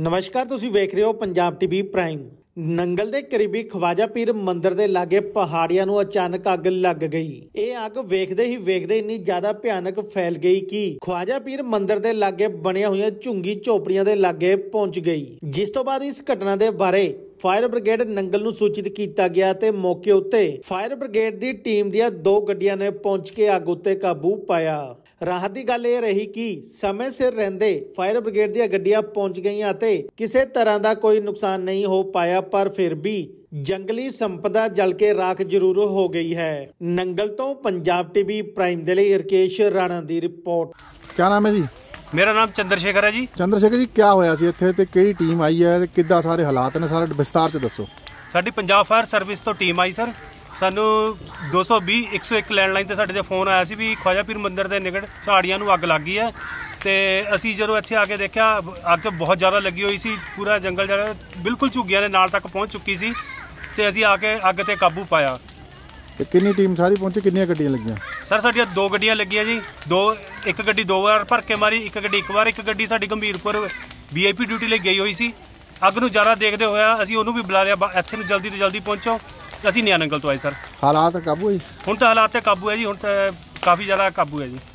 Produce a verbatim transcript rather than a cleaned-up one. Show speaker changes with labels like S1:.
S1: नमस्कार, तुसीं वेख रहे हो पंजाब टीवी प्राइम। नंगल दे करीबी ख्वाजा पीर मंदिर दे लागे पहाड़ियां नूं अचानक अग लग गई। ये अग वेखदे ही वेखदे इन्नी ज्यादा भयानक फैल गई कि ख्वाजा पीर मंदिर दे लागे बनिया हुई झुंगी झोपड़ियां दे लागे पहुंच गई। जिस तो बाद इस घटना दे बारे फायर ब्रिगेड नंगल नूं सूचित किया गया ते मौके उत्ते फायर ब्रिगेड दी टीम दियां दो गड्डियां ने पहुंच के अग उत्ते काबू पाया। राहत की गल यह रही कि समय सिर रहिंदे फायर ब्रिगेड दी गड्डियां पहुंच गईयां ते किसी तरह का कोई नुकसान नहीं हो पाया, पर फिर भी जंगली संपदा जल के राख जरूर हो गई है। नंगल तो पंजाब टीवी प्राइम दे लई रकेश राणा दी रिपोर्ट।
S2: क्या नाम है जी?
S3: मेरा नाम चंद्रशेखर है जी।
S2: चंद्रशेखर जी, क्या होया सी इत्थे ते किहड़ी टीम आई है ते किद्दां सारे हालात ने, सारा विस्तार च दसो।
S3: साडी पंजाब फायर सर्विस तो टीम आई सर। सानू दो सौ भी एक सौ एक लैंडलाइन ते साडे ते फोन आया सी भी ख्वाजा पीर मंदिर दे निकट झाड़ियां नूं अग लग गई है। ते असी जदों इत्थे आके देखिया अग बहुत ज़्यादा लगी हुई सी, पूरा जंगल जिहड़ा बिल्कुल झुग्गियां ने नाल तक पहुँच चुकी सी ते असी आके अग ते काबू पाया।
S2: ते कितनी टीम सारी पहुंची, कितनी गड्डियां लगियां?
S3: सर साडियां दो गड्डियां लगियां जी। दो एक गड्डी दो बार भर के मारी, एक गड्डी एक बार। एक गड्डी साडी Gambhirpur V I P duty ਲਈ गई हुई सी। अग नूं ज़्यादा देखते होया असी उहनूं भी बुला लिया, इत्थे नूं जल्दी तो जल्दी पहुंचो। असी नया नंगल तो आए सर।
S2: हालात काबू है?
S3: हुण तो हालात ते काबू है जी, हुण तो काफ़ी ज़्यादा काबू है जी।